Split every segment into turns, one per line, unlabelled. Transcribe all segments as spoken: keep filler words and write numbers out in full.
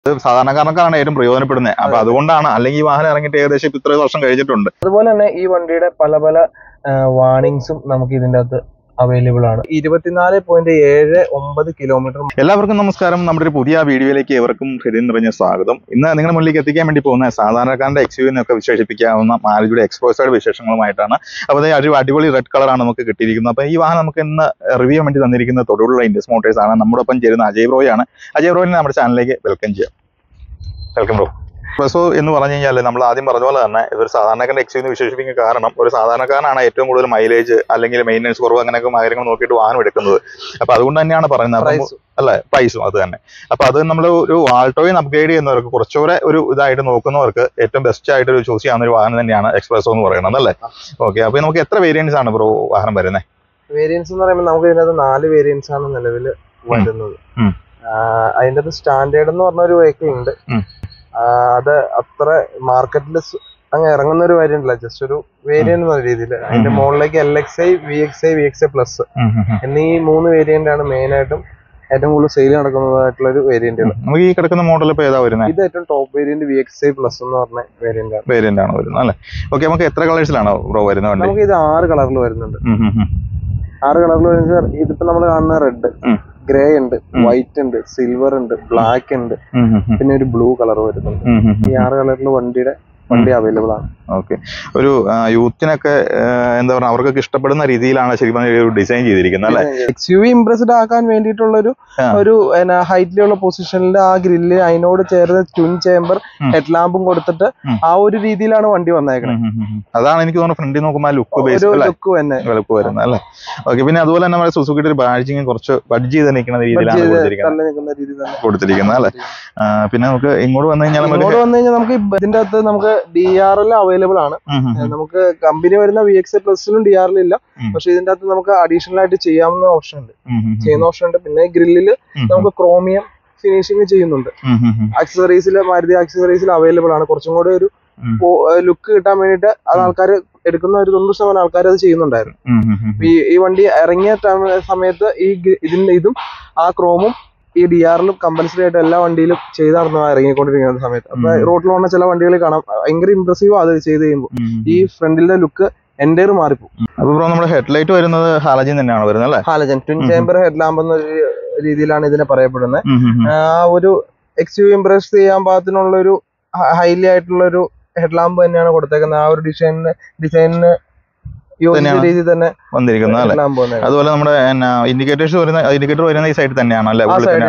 സാധാരണക്കാരനൊക്കെയാണ് ഏറ്റവും പ്രയോജനപ്പെടുന്നത്. അപ്പൊ അതുകൊണ്ടാണ്, അല്ലെങ്കിൽ ഈ വാഹനം ഇറങ്ങിയിട്ട് ഏകദേശം ഇപ്പൊ ഇത്രയും വർഷം കഴിഞ്ഞിട്ടുണ്ട്.
അതുപോലെ തന്നെ ഈ വണ്ടിയുടെ പല പല വാർണിംഗ്സും നമുക്ക് ഇതിന്റെ അകത്ത് അവൈലബിൾ ആണ്. ഇരുപത്തിനാല് പോയിന്റ് ഏഴ് ഒമ്പത് കിലോമീറ്റർ.
എല്ലാവർക്കും നമസ്കാരം. നമ്മുടെ ഒരു പുതിയ വീഡിയോയിലേക്ക് ഏവർക്കും ഹൃദയം നിറഞ്ഞ സ്വാഗതം. ഇന്ന് നിങ്ങളുടെ മുന്നിലേക്ക് എത്തിക്കാൻ വേണ്ടി പോകുന്ന സാധാരണക്കാരന്റെ എക്സ് യു വി എന്നൊക്കെ വിശേഷിപ്പിക്കാവുന്ന മാരുതിയുടെ എക്സ്പ്ലോസൈഡ് വിശേഷങ്ങളുമായിട്ടാണ്. അപ്പോൾ ഒരു അടിപൊളി റെഡ് കളറാണ് നമുക്ക് കിട്ടിയിരിക്കുന്നത്. അപ്പോൾ ഈ വാഹനം നമുക്ക് ഇന്ന് റിവ്യൂ ചെയ്യാൻ വേണ്ടി തന്നിരിക്കുന്നത് തൊടുപുഴ ഇൻഡസ് മോട്ടോഴ്സ് ആണ്. നമ്മോടൊപ്പം ചേരുന്ന അജയ് ബ്രോയാണ്. അജയ് ബ്രോയിനെ നമ്മുടെ ചാനലിലേക്ക് വെൽക്കം ചെയ്യാം. Welcome bro. പ്ലസോ എന്ന് പറഞ്ഞു കഴിഞ്ഞാൽ നമ്മൾ ആദ്യം പറഞ്ഞ പോലെ തന്നെ ഇതൊരു സാധാരണക്കാരൻ്റെ എക്സ് യു എന്ന് വിശേഷിപ്പിക്കുന്ന കാരണം ഒരു സാധാരണക്കാരനാണ് ഏറ്റവും കൂടുതൽ മൈലേജ് അല്ലെങ്കിൽ മെയിൻ്റനൻസ് കുറവ് അങ്ങനെയൊക്കെ കാര്യങ്ങൾ നോക്കിയിട്ട് വാഹനം എടുക്കുന്നത്. അപ്പൊ അതുകൊണ്ട് തന്നെയാണ് പറയുന്നത് അല്ലെ, പ്രൈസും അത് തന്നെ. അപ്പൊ അത് നമ്മൾ ഒരു ആൾട്ടോയിൽ അപ്ഗ്രേഡ് ചെയ്യുന്നവർക്ക് കുറച്ചുകൂടെ ഒരു ഇതായിട്ട് നോക്കുന്നവർക്ക് ഏറ്റവും ബെസ്റ്റ് ആയിട്ട് ഒരു ചൂസ് ചെയ്യാവുന്ന ഒരു വാഹനം തന്നെയാണ് എക്സ്പ്രസോ എന്ന് പറയുന്നത് അല്ലേ. ഓക്കെ, അപ്പൊ നമുക്ക് എത്ര വേരിയൻസ് ആണ് ബ്രോ വാഹനം വരുന്നത്?
വേരിയൻസ് എന്ന് പറയുമ്പോൾ നമുക്ക് ഇതിനകത്ത് നാല് വേരിയൻസ് ആണ് നിലവിൽ വരുന്നത്. അതിൻ്റെ സ്റ്റാൻഡേർഡ് എന്ന് പറഞ്ഞ ഒരു വെഹിക്കിൾ ഉണ്ട്. അത് അത്ര മാർക്കറ്റിൽ അങ്ങ് ഇറങ്ങുന്ന ഒരു വേരിയന്റ് അല്ല, ജസ്റ്റ് ഒരു വേരിയന്റ് എന്ന രീതിയിൽ. അതിന്റെ മുകളിലേക്ക് L X I, V X I, V X I plus എന്നീ മൂന്ന് വേരിയന്റ് ആണ് മെയിൻ ആയിട്ടും ഏറ്റവും കൂടുതൽ സെയിൽ നടക്കുന്നതായിട്ടുള്ള ഒരു വേരിയന്റുകൾ.
നമുക്ക് ഈ കിടക്കുന്ന മോഡൽ ഇപ്പൊ ഏതാ വരുന്നത്?
ഇത് ഏറ്റവും top variant V X I plus എന്ന് പറഞ്ഞ വേരിയന്റ് ആണ്
വേരിയന്റ് ആണ് വരുന്നത് അല്ലേ. ഓക്കെ, നമുക്ക് എത്ര കളേഴ്സിലാണ് ബ്രോ വരുന്നത്?
നമുക്ക് ഇത് ആറ് കളറിൽ വരുന്നുണ്ട്. ആറ് കളറിൽ വരുന്നത് ഇതിപ്പോ നമ്മൾ കാണുന്ന റെഡ്, ഗ്രേ ഉണ്ട്, വൈറ്റ് ഉണ്ട്, സിൽവർ ഉണ്ട്, ബ്ലാക്ക് ഉണ്ട്, പിന്നെ ഒരു ബ്ലൂ കളർ വരുന്നുണ്ട്. ഈ ആറ് കളറിൽ വണ്ടിയുടെ വണ്ടി അവൈലബിൾ ആണ്.
ഓക്കെ, ഒരു യൂത്തിനൊക്കെ എന്താ പറയുക, അവർക്കൊക്കെ ഇഷ്ടപ്പെടുന്ന രീതിയിലാണ് ശരിക്കും ഡിസൈൻ ചെയ്തിരിക്കുന്നത് അല്ലെ.
എക്സ് യു വി ഇംപ്രസ്ഡ് ആക്കാൻ വേണ്ടിയിട്ടുള്ള ഒരു ഒരു ഹൈറ്റിലുള്ള പൊസിഷനിൽ ആ ഗ്രില്ല് അതിനോട് ചേർന്ന് ട്വിൻ ചേംബർ ഹെഡ് ലാമ്പും കൊടുത്തിട്ട് ആ ഒരു രീതിയിലാണ് വണ്ടി വന്നേക്കുന്നത്.
അതാണ് എനിക്ക് തോന്നുന്നു ഫ്രണ്ടിൽ നോക്കുമ്പോൾ ലുക്ക്
ലുക്ക് തന്നെ
ലുക്ക് വരുന്നത് അല്ലേ. ഓക്കെ, പിന്നെ അതുപോലെ തന്നെ നമ്മുടെ സുസുക്കിയുടെ ഒരു ബാഡ്ജിങ് കുറച്ച് ബഡ്ജ് ചെയ്ത് നിൽക്കുന്ന രീതിയിലാണ് കൊടുത്തിരിക്കുന്നത് അല്ലെ. പിന്നെ നമുക്ക് ഇങ്ങോട്ട് വന്നു കഴിഞ്ഞാൽ
ഇങ്ങോട്ട് വന്നു കഴിഞ്ഞാൽ നമുക്ക് ഇതിന്റെ അകത്ത് നമുക്ക് ഡി ആർ എൽ അവൈലബിൾ ആണ്. നമുക്ക് കമ്പനി വരുന്ന വി എക്സ് പ്ലസിലും ഡി ആർ എൽ ഇല്ല, പക്ഷെ ഇതിന്റെ അകത്ത് നമുക്ക് അഡീഷണൽ ആയിട്ട് ചെയ്യാവുന്ന ഓപ്ഷൻ ഉണ്ട്, ചെയ്യുന്ന ഓപ്ഷൻ ഉണ്ട്. പിന്നെ ഗ്രില്ലില് നമുക്ക് ക്രോമിയം ഫിനിഷിംഗ് ചെയ്യുന്നുണ്ട്. ആക്സസറീസിൽ മാരുതി ആക്സസറീസിൽ അവൈലബിൾ ആണ്. കുറച്ചും കൂടെ ഒരു ലുക്ക് കിട്ടാൻ വേണ്ടിയിട്ട് അത് ആൾക്കാർ എടുക്കുന്ന ഒരു തൊണ്ണൂറ് ശതമാനം ആൾക്കാർ അത് ചെയ്യുന്നുണ്ടായിരുന്നു. ഈ ഈ വണ്ടി ഇറങ്ങിയ സമയത്ത് ഈ ഇതിന്റെ ഇതും ആ ക്രോമും ഈ ഡി ആറിലും കമ്പൽസറി ആയിട്ട് എല്ലാ വണ്ടിയിലും ചെയ്തായിരുന്നു ഇറങ്ങിക്കൊണ്ടിരിക്കുന്ന സമയത്ത്. അപ്പൊ റോഡിൽ വന്ന ചില വണ്ടികളിൽ കാണാം ഭയങ്കര ഇംപ്രസീവ് അത് ചെയ്ത് കഴിയുമ്പോൾ ഈ ഫ്രണ്ടിലെ ലുക്ക് എൻ്റെ മാറിപ്പോകും.
അപ്പൊ നമ്മുടെ ഹെഡ്ലൈറ്റ് വരുന്നത് ഹാലജൻ തന്നെയാണ് വരുന്നത് അല്ലേ?
Halogen twin chamber head lamp എന്ന രീതിയിലാണ് ഇതിനെ പറയപ്പെടുന്നത്. ആ ഒരു എക്സ് യു ഇംപ്രസ് ചെയ്യാൻ പാകത്തിനുള്ള ഒരു ഹൈലി ആയിട്ടുള്ള ഒരു ഹെഡ് ലാമ്പ് തന്നെയാണ് കൊടുത്തേക്കുന്നത്. ആ ഒരു ഡിസൈനിന് ഡിസൈനിന് രീതി തന്നെ
വന്നിരിക്കുന്നത്. അതുപോലെ നമ്മുടെ ഇൻഡിക്കേറ്റേഴ്സ് വരുന്ന ഇൻഡിക്കേറ്റർ വരുന്ന ഈ സൈഡിൽ തന്നെയാണ് അല്ലെ?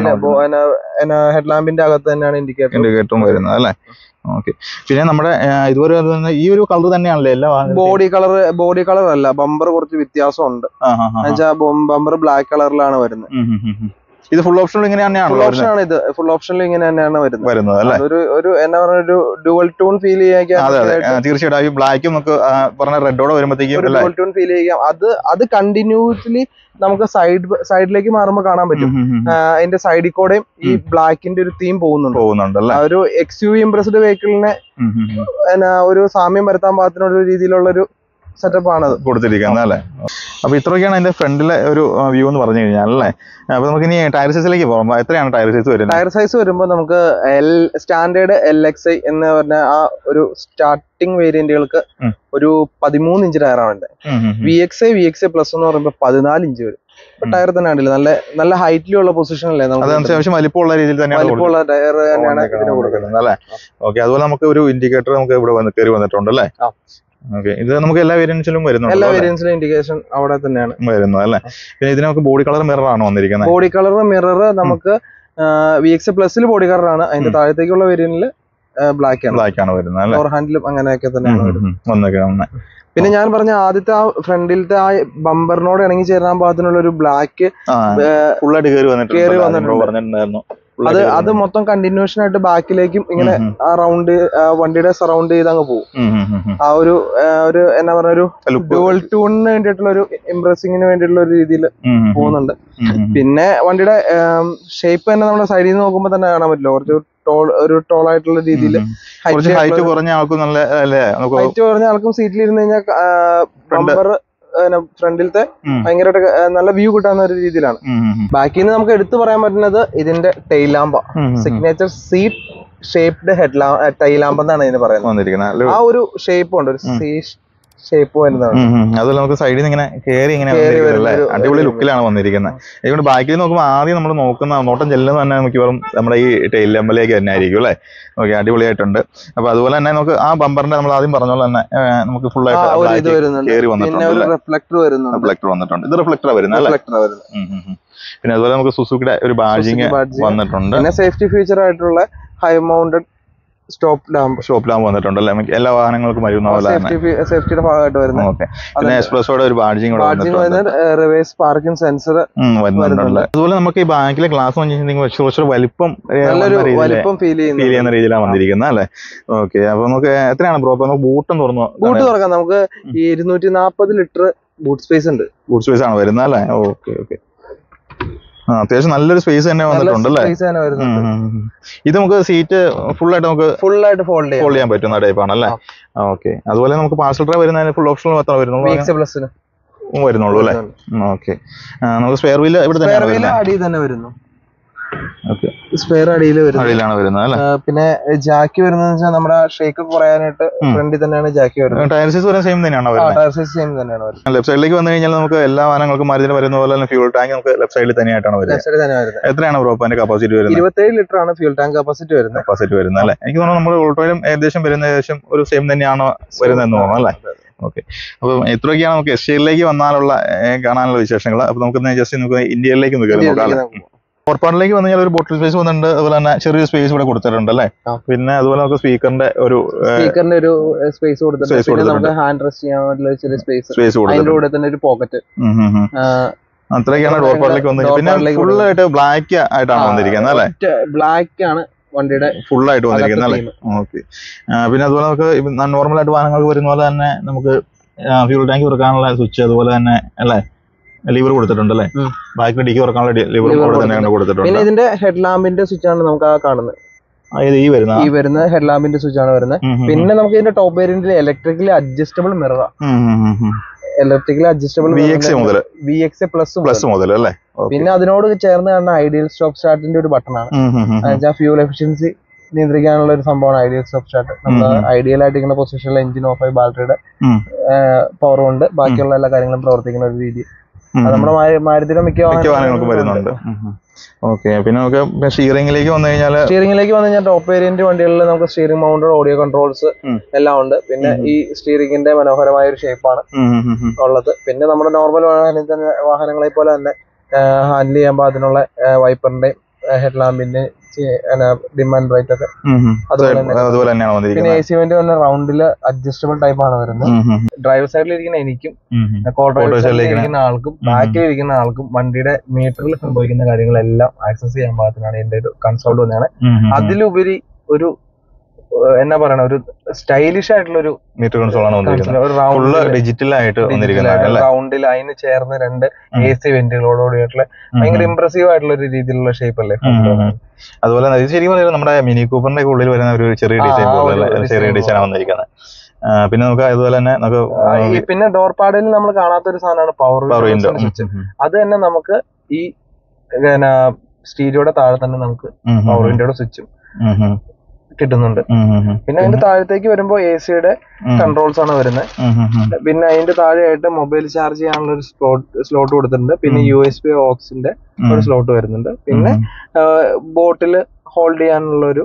ഹെഡ് ലാമ്പിന്റെ അകത്ത് തന്നെയാണ് ഇൻഡിക്കേറ്റർ
ഇൻഡിക്കേറ്ററും വരുന്നത് അല്ലെ. ഓക്കെ, പിന്നെ നമ്മുടെ ഇതുവരെ ഈ ഒരു കളർ തന്നെയാണല്ലേ എല്ലാ
ബോഡി കളർ? ബോഡി കളർ അല്ല, ബമ്പർ കുറച്ച് വ്യത്യാസമുണ്ട്. ബമ്പർ ബ്ലാക്ക് കളറിലാണ് വരുന്നത്.
ഇത് ഫുൾ ഓപ്ഷനിൽ ഇങ്ങനെ തന്നെയാണ്?
ഫുൾ ഓപ്ഷൻ ആണ് ഇത്. ഫുൾ ഓപ്ഷനിൽ ഇങ്ങനെ തന്നെയാണ് വരുന്നത്
വരുന്നത് അല്ലേ.
ഒരു ഒരു എന്താ പറയുക, ഒരു ഡുവൽ ടൂൺ ഫീൽ ചെയ്യാൻ.
അതെ അതെ, തീർച്ചയായിട്ടും. ബ്ലാക്കും നമുക്ക് പറഞ്ഞ റെഡോടെ വരുമ്പോഴത്തേക്കും
ഡുവൽ ടൂൺ ഫീൽ ചെയ്യാം. അത് അത് കണ്ടിന്യൂസ്ലി നമുക്ക് സൈഡ് സൈഡിലേക്ക് മാറുമ്പോൾ കാണാൻ പറ്റും. അതിന്റെ സൈഡിൽ കൂടെയും ഈ ബ്ലാക്കിന്റെ ഒരു തീം പോകുന്നുണ്ട്
പോകുന്നുണ്ട്
ഒരു എക്സ് യു ഇംപ്രസ്ഡ് വെഹിക്കിളിനെ ഒരു സാമ്യം വരുത്താൻ പാകത്തിനുള്ള രീതിയിലുള്ള ഒരു സെറ്റപ്പ് ആണ്
കൊടുത്തിരിക്കുന്നത് അല്ലെ. അപ്പൊ ഇത്രയൊക്കെയാണ് അതിന്റെ ഫ്രണ്ടിലെ ഒരു വ്യൂ എന്ന് പറഞ്ഞു കഴിഞ്ഞാൽ അല്ലേ. അപ്പൊ നമുക്ക് ഇനി ടയർ സൈസിലേക്ക് പോകാം. എത്രയാണ് ടയർ സൈസ് വരുന്നത്?
ടയർ സൈസ് വരുമ്പോൾ നമുക്ക് L standard L X I എന്ന് പറഞ്ഞ ആ ഒരു സ്റ്റാർട്ടിംഗ് വേരിയന്റുകൾക്ക് ഒരു പതിമൂന്ന് ഇഞ്ച് ടയറാണ് ഉണ്ട്. V X I V X I plus എന്ന് പറയുമ്പോൾ പതിനാല് ഇഞ്ച് വരും. ടയർ തന്നെ ഉണ്ടല്ലോ, നല്ല നല്ല ഹൈറ്റിലുള്ള പൊസിഷനല്ലേ,
അത്യാവശ്യം വലിപ്പമുള്ള രീതിയിൽ
വലിപ്പമുള്ള ടയർ തന്നെയാണ് ഇതിന് കൊടുക്കുന്നത്
അല്ലേ. ഓക്കെ, അതുപോലെ നമുക്ക് ഒരു ഇൻഡിക്കേറ്റർ നമുക്ക് ഇവിടെ വന്ന് കയറി വന്നിട്ടുണ്ട് അല്ലേ. ഓക്കെ, ഇത് നമുക്ക് എല്ലാ വേരിയൻസിലും വരുന്നുണ്ട്.
എല്ലാ വേരിയൻസിലും ഇൻഡിക്കേഷൻ അവിടെ തന്നെയാണ്
വരുന്നത് അല്ലേ. പിന്നെ ഇതിന് നമുക്ക് ബോഡി കളർ മിറർ ആണ് വന്നിരിക്കുന്നത്.
ബോഡി കളർ മിറർ നമുക്ക് വി എക്സ് പ്ലസിൽ ബോഡി കളർ ആണ്. അതിന്റെ താഴത്തേക്കുള്ള വേരിയന്റിൽ ബ്ലാക്ക് ആണ്
ബ്ലാക്ക് ആണ് വരുന്നത് അല്ലേ.
ഡോർ ഹാൻഡിലും അങ്ങനെയൊക്കെ തന്നെയാണ്
വന്നേക്കുന്നത്.
പിന്നെ ഞാൻ പറഞ്ഞ ആദ്യത്തെ ആ ഫ്രണ്ടിലത്തെ ആ ബമ്പറിനോട് ഇണങ്ങി ചേരാൻ പാകത്തിനുള്ള ഒരു ബ്ലാക്ക്
ഫുള്ളായിട്ട് കയറി
കയറി വന്നിട്ടുണ്ടായിരുന്നു. അത് അത് മൊത്തം കണ്ടിന്യൂഷൻ ആയിട്ട് ബാക്കിലേക്കും ഇങ്ങനെ ആ റൗണ്ട് വണ്ടിയുടെ സറൗണ്ട് ചെയ്ത് അങ്ങ് പോകും. ആ ഒരു ഒരു എന്നാ പറഞ്ഞ ഒരു ഡുവൽ ടൂണിന് വേണ്ടിയിട്ടുള്ള ഒരു ഇംപ്രസിങ്ങിന് വേണ്ടിയിട്ടുള്ള ഒരു രീതിയിൽ പോകുന്നുണ്ട്. പിന്നെ വണ്ടിയുടെ ഷേപ്പ് തന്നെ നമ്മുടെ സൈഡിൽ നിന്ന് നോക്കുമ്പോൾ തന്നെ കാണാൻ പറ്റില്ല, കുറച്ച് ടോൾ ഒരു ടോൾ ആയിട്ടുള്ള രീതിയിൽ
ഹൈറ്റ് കുറഞ്ഞ ആൾക്കും നല്ല
ഹൈറ്റ് കുറഞ്ഞ ആൾക്കും സീറ്റിൽ ഇരുന്ന് കഴിഞ്ഞാൽ ബമ്പർ ഫ്രണ്ടിലത്തെ ഭയങ്കരമായിട്ട് നല്ല വ്യൂ കിട്ടാവുന്ന ഒരു രീതിയിലാണ്. ബാക്കിൽ നിന്ന് നമുക്ക് എടുത്തു പറയാൻ പറ്റുന്നത് ഇതിന്റെ tail lamp, signature seat shaped head lamp, tail lamp എന്നാണ് ഇതിന് പറയുന്നത്. ആ ഒരു ഷേപ്പ് ഉണ്ട്, ഒരു സീ ഷേപ്പ് വരുന്നതാണ്.
അതുപോലെ നമുക്ക് സൈഡിൽ നിന്ന് ഇങ്ങനെ കയറി ഇങ്ങനെ അടിപൊളി ലുക്കിലാണ് വന്നിരിക്കുന്നത്. അതുകൊണ്ട് ബാക്കിൽ നോക്കുമ്പോൾ ആദ്യം നമ്മൾ നോക്കുന്ന നോട്ടം ചെല്ലുന്ന തന്നെ മിക്കവാറും നമ്മുടെ ഈ ടെയിൽ ലാമ്പിലേക്ക് തന്നെ ആയിരിക്കും അല്ലേ. ഓക്കെ, അടിപൊളിയായിട്ടുണ്ട്. അപ്പൊ അതുപോലെ തന്നെ നമുക്ക് ആ ബമ്പറിന്റെ നമ്മൾ ആദ്യം പറഞ്ഞ പോലെ തന്നെ നമുക്ക് ഫുൾ ആയിട്ട് കയറി വന്നിട്ടുണ്ട്.
റിഫ്ലക്ടർ വരുന്നുണ്ട്,
റിഫ്ലക്ടർ വന്നിട്ടുണ്ട്. ഇത് റിഫ്ലക്ടർ വരുന്നത് അല്ലേ. പിന്നെ അതുപോലെ നമുക്ക് സുസുക്കിയുടെ ഒരു ബാഡ്ജിങ് വന്നിട്ടുണ്ട്.
പിന്നെ സേഫ്റ്റി ഫീച്ചർ ആയിട്ടുള്ള high mounted stop lamp stop
lamp വന്നിട്ടുണ്ട് അല്ലെ. എല്ലാ വാഹനങ്ങൾക്കും വരുന്ന പോലെ
സേഫ്റ്റിയുടെ ഭാഗമായിട്ട് വരുന്നത്.
പിന്നെ എക്സ്പ്രസോടെ ഒരു ബാഡ്ജിങ്
റിവേഴ്സ് പാർക്കിംഗ് സെൻസർ
വരുന്നുണ്ട്. അതുപോലെ നമുക്ക് ഈ ബാക്കിലെ ഗ്ലാസ് കുറച്ച് വലിപ്പം
വലിപ്പം ഫീൽ
ചെയ്യുന്ന രീതിയിലാണ് വന്നിരിക്കുന്നത് അല്ലെ. ഓക്കെ, അപ്പൊ നമുക്ക് എത്രയാണ് ബ്രോ? അപ്പൊ നമുക്ക് ബൂട്ടും തുറന്നു
ബൂട്ട് തുറക്കാം. നമുക്ക് ഈ ഇരുന്നൂറ്റി നാപ്പത് ലിറ്റർ ബൂട്ട് സ്പേസ് ഉണ്ട്.
ബൂട്ട് സ്പേസ് ആണ് വരുന്നത് അല്ലെ. ഓക്കെ ഓക്കെ, അത്യാവശ്യം നല്ലൊരു സ്പേസ് തന്നെ വന്നിട്ടുണ്ട് അല്ലേ. ഇത് നമുക്ക് സീറ്റ് ഫുൾ ആയിട്ട് നമുക്ക്
ഫുൾ ആയിട്ട് ഫോൾഡ്
ഫോൾഡ് ചെയ്യാൻ പറ്റുന്ന ടൈപ്പാണ് അല്ലേ. ഓക്കെ, അതുപോലെ നമുക്ക് പാർസൽ ട്രേ വരുന്നതിന് ഫുൾ ഓപ്ഷണൽ മാത്രമേ വരുന്നുള്ളൂ വരുന്നുള്ളൂ അല്ലേ. ഓക്കെ, നമുക്ക് സ്പെയർ വീല് ഇവിടെ തന്നെ
അടിയിൽ തന്നെ വരുന്നു. സ്പെയർ അടിയിൽ
അടിയിലാണ് വരുന്നത് അല്ലേ.
പിന്നെ ജാക്കി വരുന്നത് നമ്മുടെ ഷേക്ക് കുറയാനായിട്ട് ഫ്രണ്ടിൽ തന്നെയാണ് ജാക്കി വരുന്നത്.
ടയർ സൈസ് വരുന്നത് സെയിം തന്നെയാണ്.
ടയർ സൈസ് സെയിം തന്നെയാണ് വരുന്നത്.
ലെഫ്റ്റ് സൈഡിലേക്ക് വന്നു കഴിഞ്ഞാൽ നമുക്ക് എല്ലാ വാഹനങ്ങൾക്കും മാരുതിയിൽ വരുന്ന പോലെ തന്നെ ഫ്യൂൾ ടാങ്ക് നമുക്ക് ലെഫ്റ്റ് സൈഡിൽ തന്നെയായിട്ടാണ് വരുന്നത്. എത്രയാണ് ബ്രോ അതിന്റെ കപ്പാസിറ്റി വരുന്നത്?
ഇരുപത്തേഴ് ലിറ്റർ ആണ് ഫ്യൂൾ ടാങ്ക് കപ്പാസിറ്റി വരുന്നത്.
കപ്പാസിറ്റി വരുന്നത് അല്ലേ. എനിക്ക് തോന്നുന്നു നമ്മുടെ ഓൾട്ടോയിലും ഏകദേശം വരുന്ന ഏകദേശം ഒരു സെയിം തന്നെയാണോ വരുന്നതെന്ന് തോന്നുന്നു അല്ലേ. ഓക്കെ, അപ്പൊ എത്രയൊക്കെയാണ് നമുക്ക് എസ് ടിയിലേക്ക് വന്നാലുള്ള കാണാനുള്ള വിശേഷങ്ങൾ. അപ്പൊ നമുക്ക് ജസ്റ്റ് നമുക്ക് ഇന്ത്യയിലേക്ക് ഒന്ന് കയറി നോക്കാം. ഫോർപ്പാർട്ടിലേക്ക് വന്നു കഴിഞ്ഞാൽ ഒരു ബോട്ടിൽ സ്പേസ് വന്നിട്ടുണ്ട്. അതുപോലെ തന്നെ ചെറിയ സ്പേസ് ഇവിടെ കൊടുത്തിട്ടുണ്ട് അല്ലേ. പിന്നെ അതുപോലെ നമുക്ക് സ്പീക്കറിന്റെ ഒരു
സ്പീക്കറിന്റെ ഒരു സ്പേസ് കൊടുത്തിട്ടുണ്ട്. ഹാൻഡ് റെസ്റ്റ് ചെയ്യാനുള്ള ചെറിയ സ്പേസ് സ്പേസ് അതിന്റെ കൂടെ തന്നെ ഒരു പോക്കറ്റ്.
അത്രയൊക്കെയാണ് ഡോർ പാർട്ടിലേക്ക് വന്നത്. പിന്നെ ഫുൾ ആയിട്ട് ബ്ലാക്ക് ആയിട്ടാണ് വന്നിരിക്കുന്നത് അല്ലേ.
ബ്ലാക്ക് ആണ് വണ്ടിയുടെ
ഫുൾ ആയിട്ട് വന്നിരിക്കുന്നത് അല്ലേ. ഓക്കെ, പിന്നെ അതുപോലെ നമുക്ക് നോർമൽ ആയിട്ട് വാഹനങ്ങൾക്ക് വരുന്ന പോലെ തന്നെ നമുക്ക് ഫ്യൂൾ ടാങ്ക് തുറക്കാനുള്ള സ്വിച്ച് അതുപോലെ തന്നെ അല്ലേ ലിവർ കൊടുത്തിട്ടുണ്ട് അല്ലേ. ബാക്കിൽ ഡിക്കി തുറക്കാനുള്ള ലിവർ തന്നെയാണ് കൊടുത്തിട്ടുണ്ട്.
പിന്നെ ഇതിന്റെ ഹെഡ് ലാമ്പിന്റെ സ്വിച്ച് ആണ് നമുക്ക് ആ കാണുന്നത്.
ഈ വരുന്ന
ഈ വരുന്ന ഹെഡ് ലാമ്പിന്റെ സ്വിച്ച് ആണ് വരുന്നത്. പിന്നെ നമുക്ക് ഇതിന്റെ ടോപ്പ് വേരിയന്റിൽ electrically adjustable mirror, electrically adjustable
V X മുതൽ
വി എക്സ് പ്ലസ്
പ്ലസ് മുതൽ അല്ലേ.
പിന്നെ അതിനോട് ചേർന്ന് കാണുന്ന ഐഡിയൽ സ്റ്റോപ്പ് സ്റ്റാർട്ടിന്റെ ഒരു ബട്ടൺ ആണ്. ഫ്യൂൽ എഫിഷ്യൻസി നിയന്ത്രിക്കാനുള്ള ഒരു സംഭവമാണ് ഐഡിയൽ സ്റ്റോപ്പ് സ്റ്റാർട്ട്. നമ്മൾ ഐഡിയൽ ആയിട്ട് ഇങ്ങനെ പൊസിഷനിൽ എഞ്ചിൻ ഓഫ് ആയി ബാറ്ററിയുടെ പവർ കൊണ്ട് ബാക്കിയുള്ള എല്ലാ കാര്യങ്ങളും പ്രവർത്തിക്കുന്ന ഒരു രീതി നമ്മുടെ മാരുതിയുടെ മിക്ക
വാഹനങ്ങൾക്കും വരുന്നുണ്ട്. ഓക്കെ, പിന്നെ നമുക്ക് സ്റ്റിയറിംഗിലേക്ക് വന്നു കഴിഞ്ഞാൽ
സ്റ്റിയറിംഗിലേക്ക് വന്നു കഴിഞ്ഞാൽ ടോപ്പ് വേരിയന്റ് വണ്ടികളിൽ നമുക്ക് സ്റ്റിയറിംഗ് മൗണ്ടഡ് ഓഡിയോ കൺട്രോൾസ് എല്ലാം ഉണ്ട്. പിന്നെ ഈ സ്റ്റിയറിംഗിന്റെ മനോഹരമായ ഒരു ഷേപ്പാണ് ഉള്ളത്. പിന്നെ നമ്മുടെ നോർമൽ വാഹനങ്ങളെ പോലെ തന്നെ ഹാൻഡിൽ ചെയ്യുമ്പോൾ അതിനുള്ള വൈപ്പറിന്റെയും ഹെഡ് ലാമ്പിന്റെ ഡിം ആൻഡ് ബ്രൈറ്റ് ഒക്കെ
അതുപോലെ തന്നെയാണ്.
പിന്നെ എ സി വെന്റ് തന്നെ റൗണ്ടില് അഡ്ജസ്റ്റബിൾ ടൈപ്പ് ആണ് വരുന്നത്. ഡ്രൈവർ സൈഡിൽ ഇരിക്കുന്ന എനിക്കും കോ ഡ്രൈവർ സൈഡിൽ ഇരിക്കുന്ന ആൾക്കും ബാക്കിൽ ഇരിക്കുന്ന ആൾക്കും വണ്ടിയുടെ മീറ്ററിൽ സംഭവിക്കുന്ന കാര്യങ്ങളെല്ലാം ആക്സസ് ചെയ്യാൻ പാകത്തിനാണ് എന്റെ ഒരു കൺസോൾ തന്നെയാണ്. അതിലുപരി ഒരു എന്നാ പറയണ ഒരു സ്റ്റൈലിഷ് ആയിട്ടുള്ള ഒരു
മീറ്റർ കൺസോൾ ആണ് ഡിജിറ്റൽ ആയിട്ട്
റൗണ്ടിൽ അതിന് ചേർന്ന് രണ്ട് എ സി വെന്റുകളോടുകൂടിയിട്ടുള്ള ഭയങ്കര ഇംപ്രസീവ് ആയിട്ടുള്ള ഒരു രീതിയിലുള്ള ഷേപ്പ് അല്ലേ.
അതുപോലെ ശരിക്കും പറഞ്ഞാൽ നമ്മുടെ മിനി കൂപ്പറിന്റെ ഉള്ളിൽ വരുന്ന ഒരു ചെറിയ ഡിസൈൻ ചെറിയ ഡിസൈൻ ആണ് വന്നിരിക്കുന്നത്. പിന്നെ നമുക്ക് അതുപോലെ തന്നെ നമുക്ക്
പിന്നെ ഡോർ പാഡിൽ നമ്മൾ കാണാത്ത ഒരു സാധനമാണ് പവർ വിൻഡോ. അത് തന്നെ നമുക്ക് ഈ സ്റ്റീരിയോയുടെ താഴെ തന്നെ നമുക്ക് പവർ വിൻഡോയുടെ സ്വിച്ചും കിട്ടുന്നുണ്ട്. പിന്നെ അതിന്റെ താഴത്തേക്ക് വരുമ്പോ എ സിയുടെ കൺട്രോൾസ് ആണ് വരുന്നത്. പിന്നെ അതിന്റെ താഴെയായിട്ട് മൊബൈൽ ചാർജ് ചെയ്യാനുള്ള ഒരു സ്ലോട്ട് സ്ലോട്ട് കൊടുത്തിട്ടുണ്ട്. പിന്നെ യു എസ് ബി ഓക്സിന്റെ ഒരു സ്ലോട്ട് വരുന്നുണ്ട്. പിന്നെ ബോട്ടിൽ ഹോൾഡ് ചെയ്യാനുള്ള ഒരു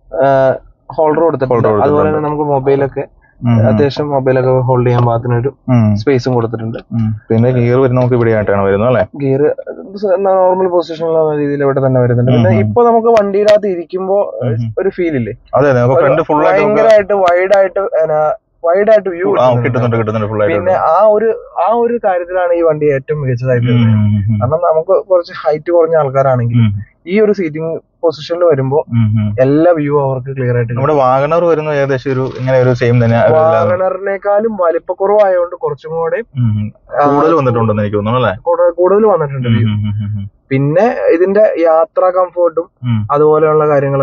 ഹോൾഡർ കൊടുത്തിട്ടുണ്ട്. അതുപോലെ തന്നെ നമുക്ക് മൊബൈലൊക്കെ അത്യാവശ്യം മൊബൈലൊക്കെ ഹോൾഡ് ചെയ്യാൻ പാകത്തിനൊരു സ്പേസും കൊടുത്തിട്ടുണ്ട്.
പിന്നെ ഗിയർ വരുന്നത് നമുക്ക് ഇവിടെ ആയിട്ടാണ് വരുന്നത് അല്ലെ.
ഗിയർ നോർമൽ പൊസിഷനിലുള്ള രീതിയിൽ ഇവിടെ തന്നെ വരുന്നുണ്ട്. പിന്നെ ഇപ്പൊ നമുക്ക് വണ്ടിയുടെ അകത്ത് ഇരിക്കുമ്പോ ഒരു ഫീൽ ഇല്ലേ, ഭയങ്കരമായിട്ട് വൈഡ് ആയിട്ട് വൈഡ് ആയിട്ട് വ്യൂ
കിട്ടുന്നുണ്ട്.
പിന്നെ ആ ഒരു ആ ഒരു കാര്യത്തിലാണ് ഈ വണ്ടി ഏറ്റവും മികച്ചതായിട്ട് വരുന്നത്. കാരണം നമുക്ക് കുറച്ച് ഹൈറ്റ് കുറഞ്ഞ ആൾക്കാരാണെങ്കിൽ ഈ ഒരു സീറ്റിംഗ് പൊസിഷനിൽ വരുമ്പോ എല്ലാ വ്യൂ അവർക്ക് ക്ലിയർ ആയിട്ട്.
നമ്മുടെ വാഗണർ വരുന്ന ഏകദേശം ഒരു ഇങ്ങനെ ഒരു സെയിം തന്നെ.
വാഗണറിനേക്കാളും വലിപ്പക്കുറവായതുകൊണ്ട് കുറച്ചും കൂടെ
കൂടുതൽ വന്നിട്ടുണ്ടെന്ന് എനിക്ക് തോന്നുന്നു അല്ലെ.
കൂടുതൽ വന്നിട്ടുണ്ട് വ്യൂ. പിന്നെ ഇതിന്റെ യാത്രാ കംഫോർട്ടും അതുപോലെയുള്ള കാര്യങ്ങളൊക്കെ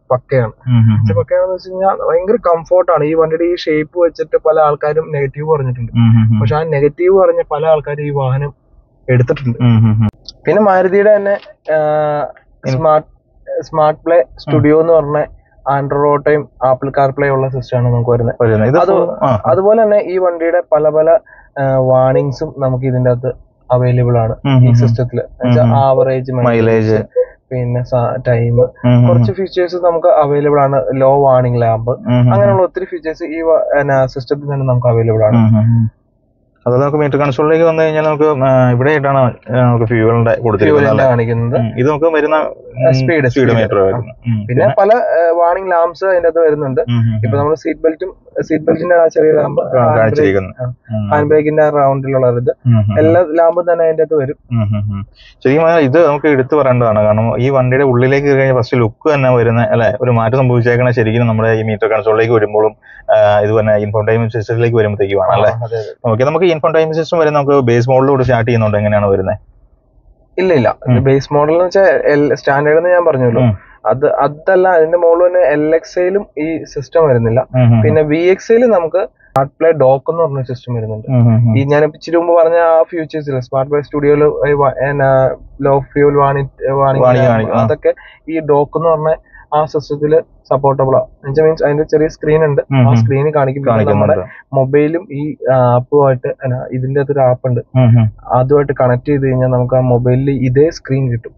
പക്കയാണ്. പക്കയാണെന്ന് വെച്ച് കഴിഞ്ഞാൽ ഭയങ്കര കംഫോർട്ടാണ്. ഈ വണ്ടിയുടെ ഈ ഷേപ്പ് വെച്ചിട്ട് പല ആൾക്കാരും നെഗറ്റീവ് പറഞ്ഞിട്ടുണ്ട്. പക്ഷെ ആ നെഗറ്റീവ് പറഞ്ഞ പല ആൾക്കാരും ഈ വാഹനം എടുത്തിട്ടുണ്ട്. പിന്നെ മാരുതിയുടെ തന്നെ സ്മാർട്ട് സ്മാർട്ട് പ്ലേ സ്റ്റുഡിയോ എന്ന് പറഞ്ഞ ആൻഡ്രോയിഡ് ഓട്ടോയും ആപ്പിൾ കാർപ്ലേ ഉള്ള സിസ്റ്റമാണ് നമുക്ക് വരുന്നത്. അതുപോലെ തന്നെ ഈ വണ്ടിയുടെ പല പല വാർണിംഗ്സും നമുക്ക് ഇതിന്റെ അകത്ത് അവൈലബിൾ ആണ് ഈ സിസ്റ്റത്തില്. ആവറേജ് മൈലേജ്, പിന്നെ ടൈം, കുറച്ച് ഫീച്ചേഴ്സ് നമുക്ക് അവൈലബിൾ ആണ്. ലോ വാർണിംഗ് ലാമ്പ്, അങ്ങനെയുള്ള ഒത്തിരി ഫീച്ചേഴ്സ് ഈ സിസ്റ്റത്തിൽ തന്നെ നമുക്ക് അവൈലബിൾ ആണ്.
അത് നമുക്ക് മീറ്റർ കൺസോളിലേക്ക് വന്നു കഴിഞ്ഞാൽ നമുക്ക് ഇവിടെ ആയിട്ടാണ് നമുക്ക് ഫ്യൂവലിന്റെ
കാണിക്കുന്നത്.
ഇത് നമുക്ക് വരുന്ന
സ്പീഡ്
സ്പീഡ് മീറ്റർ വരുന്നത്.
പിന്നെ പല വാർണിംഗ് ലാംപ്സ് അതിന്റെ അകത്ത് വരുന്നുണ്ട്. ഇപ്പൊ നമ്മൾ സീറ്റ് ബെൽറ്റും സീറ്റ് ബെൽറ്റിന്റെ ആ ചെറിയ ലാമ്പ്, ഹാൻഡ് ബ്രേക്കിന്റെ റൗണ്ടിലുള്ള ഇത് എല്ലാ ലാമ്പും തന്നെ അതിന്റെ അകത്ത് വരും.
ശരിക്കും ഇത് നമുക്ക് എടുത്തു പറയേണ്ടതാണ്. കാരണം ഈ വണ്ടിയുടെ ഉള്ളിലേക്ക് കയറി കഴിഞ്ഞാൽ ഫസ്റ്റ് ലുക്ക് തന്നെ വരുന്ന അല്ലെ ഒരു മാറ്റം സംഭവിച്ചേക്കണ ശരിക്കും നമ്മുടെ ഈ മീറ്റർ കൺസോളിലേക്ക് വരുമ്പോഴും ഇത് തന്നെ ഇൻഫോർടൈൻമെന്റ് സിസ്റ്റത്തിലേക്ക് വരുമ്പോഴത്തേക്കുമാണ് അല്ലെ. ഓക്കെ, നമുക്ക് ഇൻഫോർടൈൻമെന്റ് സിസ്റ്റം വരെ നമുക്ക് ബേസ് മോഡലോട് സ്റ്റാർട്ട് ചെയ്യുന്നുണ്ട്. എങ്ങനെയാണ് വരുന്നത്?
ഇല്ല ഇല്ല ബേസ് മോഡൽ എന്ന് വെച്ചാൽ സ്റ്റാൻഡേർഡ് എന്ന് ഞാൻ പറഞ്ഞല്ലോ, അത് അതല്ല. അതിന്റെ മുകളിൽ തന്നെ എൽ എക്സ് ഐയിലും ഈ സിസ്റ്റം വരുന്നില്ല. പിന്നെ വി എക്സ് ഐയിലും നമുക്ക് സ്മാർട്ട് പ്ലേ ഡോക്ക് എന്ന് പറഞ്ഞ സിസ്റ്റം വരുന്നുണ്ട്. ഈ ഞാൻ ഇച്ചിരി മുമ്പ് പറഞ്ഞ ആ ഫ്യൂച്ചേഴ്സിൽ സ്മാർട്ട് പ്ലേ സ്റ്റുഡിയോയില് ലോ ഫ്യൂൽ വാണിംഗ് അതൊക്കെ ഈ ഡോക്ക് എന്ന് പറഞ്ഞ ആ സിസ്റ്റത്തില് സപ്പോർട്ടബിൾ ആണ്. മീൻസ് അതിന്റെ ചെറിയ സ്ക്രീൻ ഉണ്ട്, ആ സ്ക്രീനിൽ കാണിക്കും. നമ്മുടെ മൊബൈലും ഈ ആപ്പുമായിട്ട് ഇതിന്റെ അകത്തൊരു ആപ്പ് ഉണ്ട്, അതുമായിട്ട് കണക്ട് ചെയ്ത് കഴിഞ്ഞാൽ നമുക്ക് ആ മൊബൈലിൽ ഇതേ സ്ക്രീൻ കിട്ടും.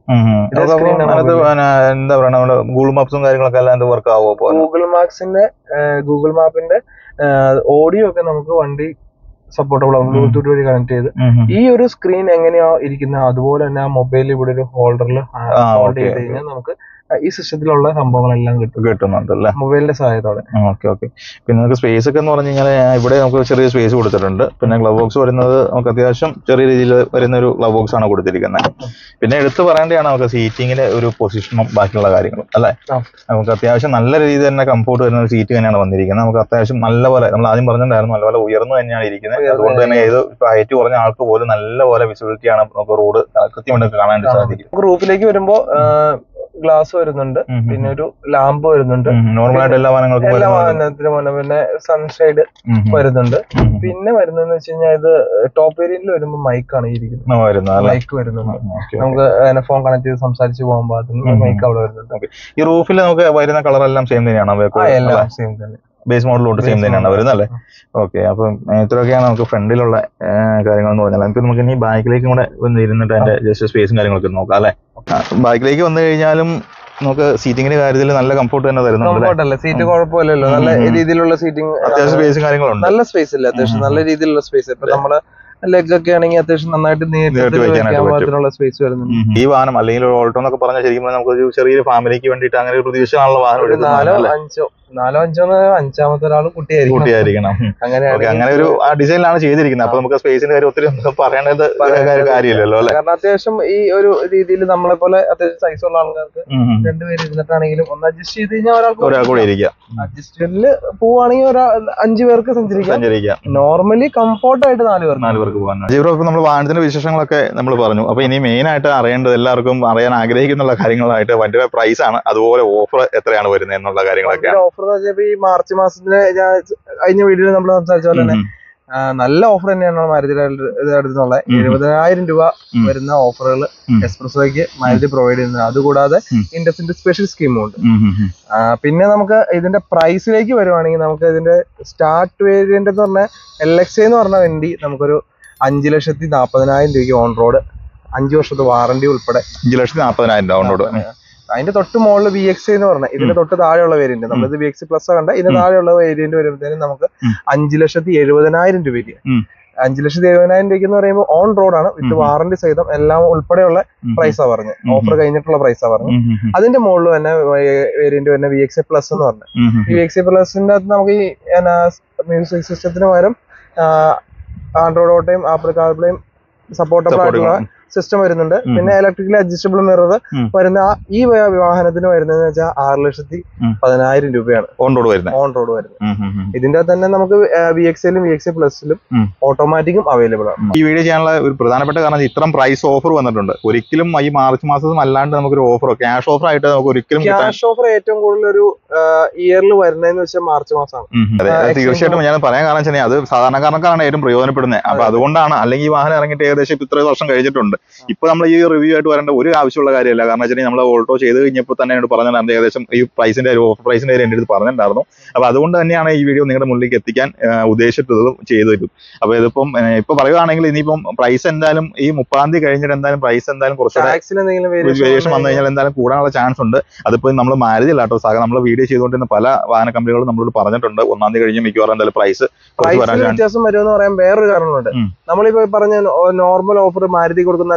എന്താ പറയുക, ഗൂഗിൾ മാപ്സും കാര്യങ്ങളൊക്കെ അല്ലാണ്ട് വർക്ക് ആവോ?
ഗൂഗിൾ മാപ്സിന്റെ ഗൂഗിൾ മാപ്പിന്റെ ഓഡിയോ ഒക്കെ നമുക്ക് വണ്ടി സപ്പോർട്ടബിൾ ആവും ബ്ലൂടൂത്ത് വഴി കണക്ട് ചെയ്ത്. ഈ ഒരു സ്ക്രീൻ എങ്ങനെയാ ഇരിക്കുന്നത് അതുപോലെ തന്നെ ആ മൊബൈലിൽ ഇവിടെ ഒരു ഹോൾഡറിൽ ഹോൾഡ് ചെയ്ത് കഴിഞ്ഞാൽ നമുക്ക് ഈ സിസ്റ്റത്തിലുള്ള സംഭവങ്ങളെല്ലാം കിട്ടും
കിട്ടുന്നുണ്ട് അല്ലേ,
മൊബൈലിന്റെ സഹായത്തോടെ.
Okay okay. പിന്നെ നമുക്ക് സ്പേസ് ഒക്കെ എന്ന് പറഞ്ഞു കഴിഞ്ഞാൽ ഇവിടെ നമുക്ക് ചെറിയ സ്പേസ് കൊടുത്തിട്ടുണ്ട്. പിന്നെ ഗ്ലവ് ബോക്സ് വരുന്നത് നമുക്ക് അത്യാവശ്യം ചെറിയ രീതിയിൽ വരുന്ന ഒരു ഗ്ലവ് ബോക്സ് ആണ് കൊടുത്തിരിക്കുന്നത്. പിന്നെ എടുത്തു പറയേണ്ടതാണ് നമുക്ക് സീറ്റിങ്ങിന്റെ ഒരു പൊസിഷനും ബാക്കിയുള്ള കാര്യങ്ങളും അല്ലെ. നമുക്ക് അത്യാവശ്യം നല്ല രീതിയിൽ തന്നെ കംഫോർട്ട് വരുന്ന ഒരു സീറ്റ് തന്നെയാണ് വന്നിരിക്കുന്നത്. നമുക്ക് അത്യാവശ്യം നല്ല പോലെ നമ്മൾ ആദ്യം പറഞ്ഞിട്ടുണ്ടായിരുന്നു നല്ലപോലെ ഉയർന്നു തന്നെയാണ് ഇരിക്കുന്നത്. അതുകൊണ്ട് തന്നെ ഏത് ഹൈറ്റ് കുറഞ്ഞ ആൾക്ക് പോലും നല്ല പോലെ വിസിബിലിറ്റി ആണ് നമുക്ക് റോഡ് കൃത്യമായിട്ട് കാണാൻ സാധിക്കും.
റൂഫിലേക്ക് വരുമ്പോ ഗ്ലാസ് വരുന്നുണ്ട്, പിന്നെ ഒരു ലാമ്പ് വരുന്നുണ്ട്.
നോർമലായിട്ട് എല്ലാ വാഹനങ്ങൾക്കും
എല്ലാ വാഹനത്തിനും പിന്നെ സൺഷൈഡ് വരുന്നുണ്ട്. പിന്നെ വരുന്നതെന്ന് വെച്ച് കഴിഞ്ഞാൽ ഇത് ടോപ്പ് വേരിയന്റിൽ വരുമ്പോ മൈക്കാണ് ഇരിക്കുന്നത്, മൈക്ക് വരുന്നുണ്ട്. നമുക്ക് ഫോൺ കണക്ട് ചെയ്ത് സംസാരിച്ച് പോകുമ്പോ അതിന് മൈക്ക് അവിടെ വരുന്നുണ്ട്.
ഈ റൂഫിൽ നമുക്ക് വരുന്ന കളർ എല്ലാം സെയിം തന്നെയാണ്,
എല്ലാം സെയിം തന്നെ,
ബേസ് മോഡലോട്ട് സെയിം തന്നെയാണ് വരുന്നത് അല്ലേ. ഓക്കെ, അപ്പം ഇത്രയൊക്കെയാണ് നമുക്ക് ഫ്രണ്ടിലുള്ള കാര്യങ്ങൾ എന്ന് പറഞ്ഞാൽ. നമുക്ക് നമുക്ക് ഇനി ബാക്കിലേക്കും കൂടെ ഒന്ന് ഇരുന്നിട്ട് അതിന്റെ ജസ്റ്റ് സ്പേസും കാര്യങ്ങളൊക്കെ നോക്കാം അല്ലെ. ബാക്കിലേക്ക് വന്നു കഴിഞ്ഞാലും നമുക്ക് സീറ്റിംഗിന്റെ കാര്യത്തിൽ നല്ല കംഫോർട്ട് തന്നെ തരുന്നുണ്ട്.
സീറ്റ് കുഴപ്പമില്ലല്ലോ, നല്ല രീതിയിലുള്ള സീറ്റിംഗ്,
അത്യാവശ്യം സ്പേസും കാര്യങ്ങളുണ്ട്,
നല്ല സ്പേസ് ഇല്ല, അത്യാവശ്യം നല്ല രീതിയിലുള്ള സ്പേസ്. ഇപ്പൊ നമ്മള് ലെഗ് ഒക്കെ ആണെങ്കിൽ അത്യാവശ്യം നന്നായിട്ട് നീട്ടിനുള്ള സ്പേസ് വരുന്നുണ്ട്.
ഈ വാഹനം അല്ലെങ്കിൽ ഓൾട്ടോ എന്നൊക്കെ പറഞ്ഞാൽ ശരിക്കും നമുക്ക് ഒരു ചെറിയൊരു ഫാമിലിക്ക് വേണ്ടിയിട്ട് അങ്ങനെ ഒരു പ്രതീക്ഷയുള്ള വാഹനം
നാലോ അഞ്ചോ നാലോ അഞ്ചോ അഞ്ചാമത്തെ ഒരാൾ
കുട്ടിയായിരിക്കണം. അങ്ങനെ ഒരു ഡിസൈനിലാണ് ചെയ്തിരിക്കുന്നത്. അപ്പൊ നമുക്ക് സ്പേസിന്റെ കാര്യം ഒത്തിരി പറയേണ്ടത് കാര്യമില്ലല്ലോ അല്ലെ.
കാരണം അത്യാവശ്യം ഈ ഒരു രീതിയിൽ നമ്മളെ പോലെ അത്യാവശ്യം സൈസ് ഉള്ള ആൾക്കാർക്ക് രണ്ടുപേര് ഇരുന്നിട്ടാണെങ്കിലും ഒന്ന് അഡ്ജസ്റ്റ് ചെയ്ത് കഴിഞ്ഞാൽ ഒരാൾക്ക്
ഒരാൾ കൂടെ ഇരിക്കാം.
അഡ്ജസ്റ്റ്മെന്റില് പോവാണെങ്കിൽ ഒരു അഞ്ചു പേർക്ക് സഞ്ചരിക്കാം. നോർമലി കംഫോർട്ട് ആയിട്ട് നാല് പേർക്ക്
നാല് പേർക്ക് പോകാൻ. ജീവ ഇപ്പൊ നമ്മൾ വാഹനത്തിന്റെ വിശേഷങ്ങളൊക്കെ നമ്മൾ പറഞ്ഞു. അപ്പൊ ഇനി മെയിൻ ആയിട്ട് അറിയേണ്ടത് എല്ലാവർക്കും അറിയാൻ ആഗ്രഹിക്കുന്ന കാര്യങ്ങളായിട്ട് വണ്ടിയുടെ പ്രൈസ് ആണ്, അതുപോലെ ഓഫർ എത്രയാണ് വരുന്നത് എന്നുള്ള കാര്യങ്ങളൊക്കെ.
ഓഫർ ഈ മാർച്ച് മാസത്തില് കഴിഞ്ഞ വീഡിയോയിൽ നമ്മൾ സംസാരിച്ച പോലെ തന്നെ നല്ല ഓഫർ തന്നെയാണ് മാരുതിയുടെ അടുത്തുള്ള എഴുപതിനായിരം രൂപ വരുന്ന ഓഫറുകൾ എക്സ്പ്രസോയ്ക്ക് മാരുതി പ്രൊവൈഡ് ചെയ്യുന്നത്. അതുകൂടാതെ ഇൻഡസിന്റെ സ്പെഷ്യൽ സ്കീമും ഉണ്ട്. പിന്നെ നമുക്ക് ഇതിന്റെ പ്രൈസിലേക്ക് വരുവാണെങ്കിൽ നമുക്ക് ഇതിന്റെ സ്റ്റാർട്ട് വേരിയന്റ് എന്ന് പറഞ്ഞാൽ എൽ എക്സ് എന്ന് പറഞ്ഞ വണ്ടി നമുക്കൊരു അഞ്ചു ലക്ഷത്തി നാപ്പതിനായിരം രൂപയ്ക്ക് ഓൺ റോഡ്, അഞ്ചു വർഷത്തെ വാറന്റി ഉൾപ്പെടെ
അഞ്ചു ലക്ഷത്തി നാപ്പതിനായിരം രൂപ ഓൺ റോഡ്.
അതിന്റെ തൊട്ട് മുകളിൽ വി എക്സ് എന്ന് പറഞ്ഞാൽ ഇതിന്റെ തൊട്ട് താഴെയുള്ള വേരിയന്റ്, നമ്മളിത് വി എക്സ് പ്ലസ് കണ്ട ഇതിന്റെ താഴെയുള്ള വേരിയന്റ് വരുമ്പോഴത്തേനും നമുക്ക് അഞ്ചു ലക്ഷത്തി എഴുപതിനായിരം രൂപയ്ക്ക് അഞ്ചു ലക്ഷത്തി എഴുപതിനായിരം രൂപയ്ക്ക് എന്ന് പറയുമ്പോൾ ഓൺ റോഡാണ്, വിത്ത് വാറന്റി സഹിതം എല്ലാം ഉൾപ്പെടെയുള്ള പ്രൈസാ പറഞ്ഞത്, ഓഫർ കഴിഞ്ഞിട്ടുള്ള പ്രൈസാ പറഞ്ഞത്. അതിന്റെ മുകളിൽ തന്നെ വേരിയന്റ് തന്നെ വി എക്സ് പ്ലസ് എന്ന് പറഞ്ഞത്. ഈ വി എക്സ് പ്ലസിന്റെ അകത്ത് നമുക്ക് ഈ മ്യൂസിക് സിസ്റ്റത്തിന് പകരം ആൻഡ്രോയിഡ് ഓട്ടോയും ആപ്പിൾ കാർപ്ലേയും സപ്പോർട്ടബിൾ ആയിട്ടുള്ള സിസ്റ്റം വരുന്നുണ്ട്. പിന്നെ ഇലക്ട്രിക്കലി അഡ്ജസ്റ്റബിൾ മിറർ വരുന്ന ഈ വാഹനത്തിന് വരുന്നത് വെച്ചാൽ ആറ് ലക്ഷത്തി പതിനായിരം രൂപയാണ് ഓൺ റോഡ് വരുന്നത് ഓൺ റോഡ് വരുന്നത് ഇതിന്റെ തന്നെ നമുക്ക് വി എക്സിലും വി എക്സ് പ്ലസിലും ഓട്ടോമാറ്റിക്കും അവൈലബിൾ ആണ്.
ഈ വീഡിയോ ചെയ്യാനുള്ള ഒരു പ്രധാനപ്പെട്ട കാരണം ഇത്രയും പ്രൈസ് ഓഫർ വന്നിട്ടുണ്ട്. ഒരിക്കലും ഈ മാർച്ച് മാസം അല്ലാണ്ട് നമുക്കൊരു ഓഫർ ക്യാഷ് ഓഫർ ആയിട്ട് നമുക്ക് ഒരിക്കലും
ക്യാഷ് ഓഫർ ഏറ്റവും കൂടുതൽ ഒരു ഇയറിൽ വരുന്നതെന്ന് വെച്ചാൽ മാർച്ച് മാസമാണ്.
തീർച്ചയായിട്ടും ഞാൻ പറയാൻ കാരണം വെച്ചാൽ അത് സാധാരണക്കാരനാണ് ഏറ്റവും പ്രയോജനപ്പെടുന്നത്. അപ്പൊ അതുകൊണ്ടാണ്. അല്ലെങ്കിൽ ഈ വാഹനം ഇറങ്ങിയിട്ട് ഏകദേശം ഇപ്പൊ ഇത്രയും വർഷം കഴിഞ്ഞിട്ടുണ്ട്. ഇപ്പൊ നമ്മൾ ഈ റിവ്യൂ ആയിട്ട് വരേണ്ട ഒരു ആവശ്യമുള്ള കാര്യമല്ല. കാരണം വെച്ചാൽ നമ്മൾ ഓൾട്ടോ ചെയ്ത് കഴിഞ്ഞപ്പോൾ തന്നെ എന്നോട് പറഞ്ഞിട്ടുണ്ട് ഏകദേശം ഈ പ്രൈസിന്റെ ഓഫർ പ്രൈസിന്റെ കാര്യം എന്റെ അടുത്ത് പറഞ്ഞിട്ടുണ്ടായിരുന്നു. അപ്പൊ അതുകൊണ്ട് തന്നെയാണ് ഈ വീഡിയോ നിങ്ങളുടെ മുന്നിലേക്ക് എത്തിക്കാൻ ഉദ്ദേശിച്ചതും ചെയ്തതും. അപ്പൊ ഇതിപ്പം ഇപ്പൊ പറയുകയാണെങ്കിൽ ഇനിയിപ്പം പ്രൈസ് എന്തായാലും ഈ മുപ്പതാം തീയതി കഴിഞ്ഞിട്ട് എന്തായാലും പ്രൈസ് എന്തായാലും കുറച്ചുകൂടെ വേരിയേഷൻ വന്നു കഴിഞ്ഞാൽ എന്തായാലും കൂടാനുള്ള ചാൻസ് ഉണ്ട്. അതിപ്പോ നമ്മൾ മാരുതി അല്ലാട്ടോ സാഗ നമ്മൾ വീഡിയോ ചെയ്തുകൊണ്ടിരുന്ന പല വാഹന കമ്പനികളും നമ്മളോട് പറഞ്ഞിട്ടുണ്ട് ഒന്നാം തീയതി കഴിഞ്ഞ് മിക്കവാറും എന്തായാലും പ്രൈസ്
വ്യത്യാസം വരുമെന്ന് പറയാൻ വേറൊരു കാരണമുണ്ട്. നമ്മളിപ്പോ പറഞ്ഞ നോർമൽ ഓഫർ മാരുതി കൊടുക്കുന്ന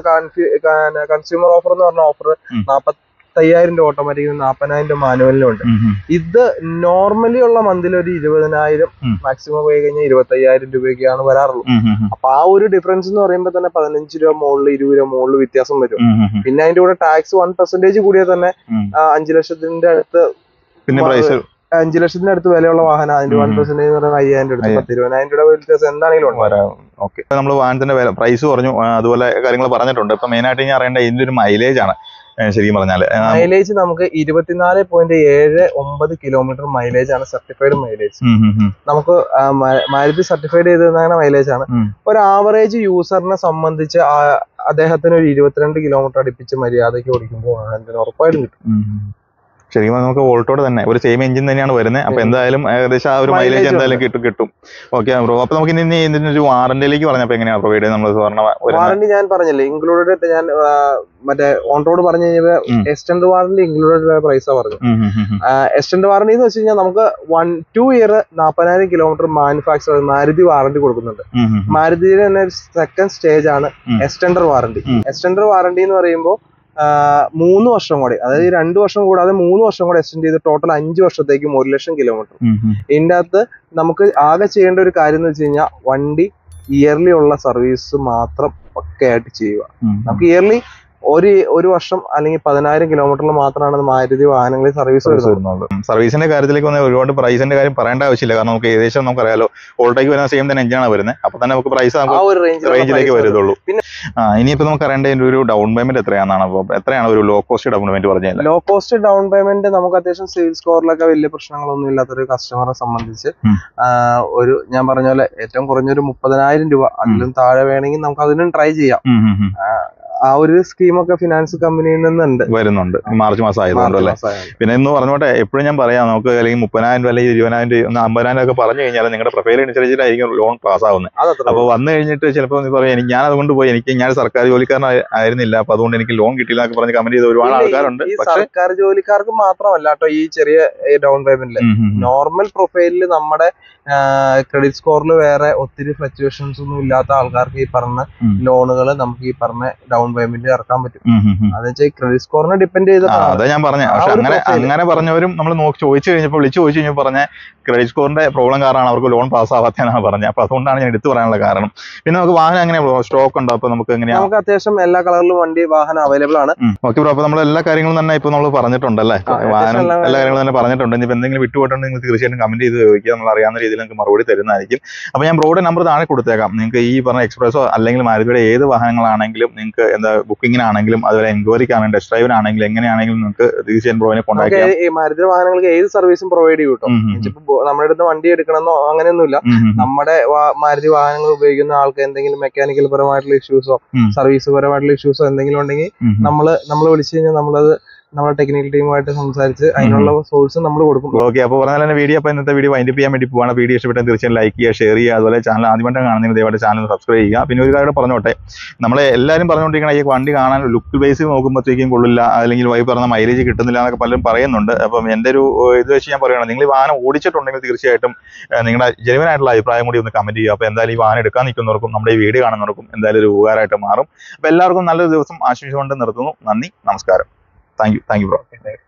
കൺസ്യൂമർ ഓഫർ എന്ന് പറഞ്ഞ ഓഫർ നാപ്പത്തി അയ്യായിരം രൂപ ഓട്ടോമാറ്റിക്കും നാപ്പതിനായിരം രൂപ മാനുവലിനും ഉണ്ട്. ഇത് നോർമലി ഉള്ള മന്തിൽ ഒരു ഇരുപതിനായിരം മാക്സിമം പോയി കഴിഞ്ഞാൽ ഇരുപത്തി അയ്യായിരം രൂപയൊക്കെയാണ് വരാറുള്ളൂ. അപ്പൊ ആ ഒരു ഡിഫറൻസ് എന്ന് പറയുമ്പോൾ തന്നെ പതിനഞ്ച് രൂപ മുകളിൽ ഇരുപത് രൂപ മുകളിൽ വ്യത്യാസം വരും. പിന്നെ അതിന്റെ കൂടെ ടാക്സ് വൺ പെർസെന്റേജ് കൂടിയാൽ തന്നെ അഞ്ചു ലക്ഷത്തിന്റെ അടുത്ത്
പിന്നെ പ്രൈസ്
അഞ്ചു ലക്ഷത്തിന്റെ അടുത്ത് വിലയുള്ള വാഹനം അതിന്റെ വൺ പെർസെന്റേജ് എന്ന് പറയുന്നത് അയ്യായിരം രൂപ അടുത്ത് പത്ത് ഇരുപതിനായിരം രൂപ വ്യത്യാസം എന്താണെങ്കിലും
വരാം. ഓക്കെ, നമ്മൾ വാഹനത്തിന്റെ വില പ്രൈസ് പറഞ്ഞു അതുപോലെ കാര്യങ്ങൾ പറഞ്ഞിട്ടുണ്ട്. ഇപ്പൊ മെയിൻ ആയിട്ട് ഞാൻ അറിയേണ്ട ഇതിന്റെ ഒരു മൈലേജ് ആണ്. ശരിക്കും പറഞ്ഞാല്
മൈലേജ് നമുക്ക് ഇരുപത്തിനാല് പോയിന്റ് ഏഴ് ഒമ്പത് കിലോമീറ്റർ മൈലേജ് ആണ് സർട്ടിഫൈഡ് മൈലേജ്. നമുക്ക് മാരുതി സർട്ടിഫൈഡ് ചെയ്തിരുന്ന മൈലേജ് ആണ്. ഒരു ആവറേജ് യൂസറിനെ സംബന്ധിച്ച് അദ്ദേഹത്തിന് ഒരു ഇരുപത്തിരണ്ട് കിലോമീറ്റർ അടുപ്പിച്ച് മര്യാദയ്ക്ക് ഓടിക്കുമ്പോൾ വാഹനത്തിന് ഉറപ്പായിട്ടും കിട്ടും.
ശരിക്കും നമുക്ക് ഓൾട്ടോട് തന്നെ ഒരു സെയിം എഞ്ചിൻ തന്നെയാണ് വരുന്നത്. അപ്പൊ എന്തായാലും ഏകദേശം ആ ഒരു മൈലേജ് എന്തായാലും കിട്ടും കിട്ടും ഓക്കെ ബ്രോ. അപ്പൊ നമുക്ക് ഇനി ഇതിന്റെ ഒരു വാറന്റിയിലേക്ക് പറഞ്ഞപ്പോ എങ്ങനെയാണ് പ്രൊവൈഡ് ചെയ്യുന്നത്? നമ്മൾ
വാറന്റി ഞാൻ പറഞ്ഞില്ലേ ഇൻക്ലൂഡഡ്. ഞാൻ മറ്റേ ഓൺ റോഡ് പറഞ്ഞു കഴിഞ്ഞാൽ എക്സ്റ്റൻഡ് വാറന്റി ഇൻക്ലൂഡഡ് പ്രൈസാ പറഞ്ഞു. എക്സ്റ്റൻഡ് വാറന്റി എന്ന് വെച്ച് കഴിഞ്ഞാൽ നമുക്ക് വൺ ടു ഇയർ നാപ്പതിനായിരം കിലോമീറ്റർ മാനുഫാക്ചർ മാരുതി വാറന്റി കൊടുക്കുന്നുണ്ട്. മാരുതിയുടെ തന്നെ സെക്കൻഡ് സ്റ്റേജ് ആണ് എക്സ്റ്റൻഡർ വാറന്റി. എക്സ്റ്റൻഡർ വാറന്റി എന്ന് പറയുമ്പോൾ മൂന്ന് വർഷം കൂടെ, അതായത് രണ്ടു വർഷം കൂടാതെ മൂന്ന് വർഷം കൂടെ എക്സ്റ്റെൻഡ് ചെയ്ത് ടോട്ടൽ അഞ്ചു വർഷത്തേക്കും ഒരു ലക്ഷം കിലോമീറ്റർ. ഇതിൻ്റെ അകത്ത് നമുക്ക് ആകെ ചെയ്യേണ്ട ഒരു കാര്യം എന്ന് വെച്ച് കഴിഞ്ഞാൽ വണ്ടി ഇയർലി ഉള്ള സർവീസ് മാത്രം പക്കയായിട്ട് ചെയ്യുക. നമുക്ക് ഇയർലി ഒരു ഒരു വർഷം അല്ലെങ്കിൽ പതിനായിരം കിലോമീറ്ററിൽ മാത്രമാണ് മാരുതി വാഹനങ്ങളിൽ സർവീസ് വരുന്നത്.
സർവീസിന്റെ കാര്യത്തിലേക്ക് വന്നാൽ ഒരുപാട് പ്രൈസിന്റെ കാര്യം പറയേണ്ട ആവശ്യമില്ല. കാരണം നമുക്ക് ഏകദേശം നമുക്കറിയാലോ ഓൾട്ടോയ്ക്ക് വരുന്ന സെയിം തന്നെ എഞ്ചിനാണ് വരുന്നത്. അപ്പൊ തന്നെ നമുക്ക് പ്രൈസ് റേഞ്ചിലേക്ക് വരുന്നുള്ളൂ. ആ ഇനിയിപ്പോ നമുക്ക് അറിയേണ്ട ഒരു ഡൗൺ പേയ്മെന്റ് എത്രയാണെന്നാണ്. അപ്പൊ എത്രയാണ് ഒരു ലോ കോസ്റ്റ് ഡൗൺ പേയ്മെന്റ് പറഞ്ഞാൽ?
ലോ കോസ്റ്റ് ഡൗൺ പേയ്മെന്റ് നമുക്ക് അത്യാവശ്യം സിവിൽ സ്കോറിലൊക്കെ വലിയ പ്രശ്നങ്ങളൊന്നും ഇല്ലാത്തൊരു കസ്റ്റമറെ സംബന്ധിച്ച് ഒരു ഞാൻ പറഞ്ഞ പോലെ ഏറ്റവും കുറഞ്ഞൊരു മുപ്പതിനായിരം രൂപ അതിലും താഴെ വേണമെങ്കിൽ നമുക്ക് അതിനും ട്രൈ ചെയ്യാം. ആ ഒരു സ്കീമൊക്കെ ഫിനാൻസ് കമ്പനിയിൽ നിന്നുണ്ട്
വരുന്നുണ്ട് മാർച്ച് മാസം ആയതുകൊണ്ട് അല്ലേ. പിന്നെ ഇന്ന് പറഞ്ഞോട്ടെ എപ്പോഴും ഞാൻ പറയാം നമുക്ക് അല്ലെങ്കിൽ മുപ്പതിനായിരം രൂപ അല്ലെങ്കിൽ ഇരുപതിനായിരം രൂപ അമ്പതിനായിരം ഒക്കെ പറഞ്ഞു കഴിഞ്ഞാൽ നിങ്ങളുടെ പ്രൊഫൈൽ അനുസരിച്ചിട്ടായിരിക്കും ലോൺ പാസ് ആവുന്നത്. അപ്പൊ വന്നു കഴിഞ്ഞിട്ട് ചിലപ്പോൾ പറയാം എനിക്ക് ഞാൻ അതുകൊണ്ട് പോയി എനിക്ക് ഞാൻ സർക്കാർ ജോലിക്കാരൻ ആയിരുന്നില്ല അപ്പൊ അതുകൊണ്ട് എനിക്ക് ലോൺ കിട്ടില്ല എന്നൊക്കെ പറഞ്ഞ് കമന്റ് ചെയ്ത ഒരുപാട് ആൾക്കാരുണ്ട്.
സർക്കാർ ജോലിക്കാർക്ക് മാത്രമല്ല കേട്ടോ ഈ ചെറിയ ഡൗൺ പേയ്മെന്റില്. നോർമൽ പ്രൊഫൈലില് നമ്മുടെ ക്രെഡിറ്റ് സ്കോറിൽ വേറെ ഒത്തിരി ഫ്ലക്ച്വേഷൻസ് ഒന്നും ഇല്ലാത്ത ആൾക്കാർക്ക് ഈ പറഞ്ഞ ലോണുകൾ നമുക്ക് ഈ പറഞ്ഞ ഡൗൺ പേയ്മെന്റ് ഇറക്കാൻ പറ്റും. അതെന്ന് വെച്ചാൽ ക്രെഡിറ്റ് സ്കോറിനെ ഡിപ്പെൻഡ് ചെയ്ത
അതാ ഞാൻ പറഞ്ഞ. പക്ഷെ അങ്ങനെ അങ്ങനെ പറഞ്ഞവരും നമ്മൾ നോക്കി ചോദിച്ചു കഴിഞ്ഞപ്പോൾ വിളിച്ചു ചോദിച്ചു കഴിഞ്ഞപ്പോൾ പറഞ്ഞ ക്രെഡിറ്റ് സ്കോറിന്റെ പ്രോബ്ലം കാരണമാണ് അവർക്ക് ലോൺ പാസ് ആവാത്തതാണ് പറഞ്ഞത്. അപ്പൊ അതുകൊണ്ടാണ് ഞാൻ എടുത്തു പറയാനുള്ള കാരണം. പിന്നെ നമുക്ക് വാഹനം എങ്ങനെയാ സ്റ്റോക്ക് ഉണ്ടോ? അപ്പൊ നമുക്ക് എങ്ങനെയാ?
നമുക്ക് അത്യാവശ്യം എല്ലാ കളറിലും വണ്ടി വാഹനം അവൈലബിൾ ആണ്.
ഓക്കെ ബ്രോ, അപ്പൊ നമ്മൾ എല്ലാ കാര്യങ്ങളും തന്നെ ഇപ്പൊ നമ്മൾ പറഞ്ഞിട്ടുണ്ടല്ലേ. വാഹനം എല്ലാ കാര്യങ്ങളും തന്നെ പറഞ്ഞിട്ടുണ്ട്. ഇനി എന്തെങ്കിലും വിട്ടുപോയിട്ടുണ്ടെങ്കിൽ നിങ്ങൾ തീർച്ചയായിട്ടും കമന്റ് ചെയ്ത് ചോദിക്കുക. നമ്മൾ അറിയാവുന്ന രീതിയിൽ നിങ്ങൾക്ക് മറുപടി തരുന്നതായിരിക്കും. അപ്പൊ ഞാൻ ബ്രോയുടെ നമ്പർ താഴെ കൊടുത്തേക്കാം. നിങ്ങൾക്ക് ഈ പറഞ്ഞ എക്സ്പ്രസോ അല്ലെങ്കിൽ മാരുതിയുടെ ഏത് വാഹനങ്ങളാണെങ്കിലും നിങ്ങൾക്ക് എന്താ ബുക്കിങ്ങിനാണെങ്കിലും അതുപോലെ എൻക്വയറിക്കാണെങ്കിലും ടെസ്റ്റ് ഡ്രൈവിനാണെങ്കിലും എങ്ങനെയാണെങ്കിലും നിങ്ങൾക്ക് തീർച്ചയായും ബ്രോയിനെ കോൺടാക്ട് ചെയ്യാം.
മാരുതി വാഹനങ്ങൾക്ക് ഏത് സർവീസും പ്രൊവൈഡ് ചെയ്യും കേട്ടോ. ഇപ്പൊ നമ്മുടെ അടുത്ത് വണ്ടി എടുക്കണമെന്നോ അങ്ങനെയൊന്നുമില്ല. നമ്മുടെ മാരുതി വാഹനങ്ങൾ ഉപയോഗിക്കുന്ന ആൾക്ക് എന്തെങ്കിലും മെക്കാനിക്കൽ പരമായിട്ടുള്ള ഇഷ്യൂസോ സർവീസ് പരമായിട്ടുള്ള ഇഷ്യൂസോ എന്തെങ്കിലും ഉണ്ടെങ്കിൽ നമ്മള് നമ്മൾ വിളിച്ചു കഴിഞ്ഞാൽ നമ്മളത് നമ്മുടെ ടെക്നിക്കൽ ടീമുമായിട്ട് സംസാരിച്ച് അതിനുള്ള സോഴ്സ് നമ്മൾ കൊടുക്കും.
ഓക്കെ, അപ്പോൾ പറഞ്ഞാൽ തന്നെ വീഡിയോ അപ്പോൾ ഇന്നത്തെ വീഡിയോ വൈൻഡപ്പ് ചെയ്യാൻ വേണ്ടി പോവാണ്. വീഡിയോ ഇഷ്ടപ്പെട്ടാൽ തീർച്ചയായും ലൈക്ക് ചെയ്യുക, ഷെയർ ചെയ്യുക. അതുപോലെ ചാനൽ ആദ്യമായിട്ട് കാണുന്നതിന് ദയവായിട്ട് ചാനൽ സബ്സ്ക്രൈബ് ചെയ്യുക. പിന്നെ ഒരു കാര്യം പറഞ്ഞോട്ടെ, നമ്മളെ എല്ലാവരും പറഞ്ഞുകൊണ്ടിരിക്കണം ഈ വണ്ടി കാണാൻ ലുക്ക് ബേസ് നോക്കുമ്പോഴത്തേക്കും കൊള്ളില്ല, അല്ലെങ്കിൽ വൈ പറഞ്ഞ മൈലേജ് കിട്ടുന്നില്ല എന്നൊക്കെ പലരും പറയുന്നുണ്ട്. അപ്പം എൻ്റെ ഒരു ഇത് വെച്ച് ഞാൻ പറയുകയാണ്, നിങ്ങൾ ഈ വാഹനം ഓടിച്ചിട്ടുണ്ടെങ്കിൽ തീർച്ചയായിട്ടും നിങ്ങളുടെ ജെനുവിൻ ആയിട്ടുള്ള അഭിപ്രായം കൂടി ഒന്ന് കമന്റ് ചെയ്യുക. അപ്പോൾ എന്തായാലും ഈ വാഹനം എടുക്കാൻ നിൽക്കുന്നവർക്കും നമ്മുടെ ഈ വീഡിയോ കാണുന്നവർക്കും എന്തായാലും ഒരു ഉപകാരമായിട്ട് മാറും. അപ്പോൾ എല്ലാവർക്കും നല്ലൊരു ദിവസം ആശംസിച്ചുകൊണ്ട് നിർത്തുന്നു. നന്ദി, നമസ്കാരം. Thank you thank you bro.